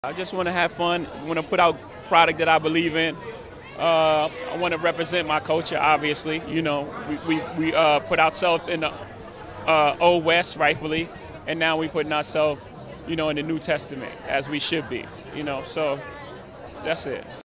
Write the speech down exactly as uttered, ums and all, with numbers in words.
I just want to have fun. I want to put out product that I believe in. Uh, I want to represent my culture, obviously. You know, we, we, we uh, put ourselves in the uh, Old West, rightfully, and now we're putting ourselves, you know, in the New Testament, as we should be. You know, so that's it.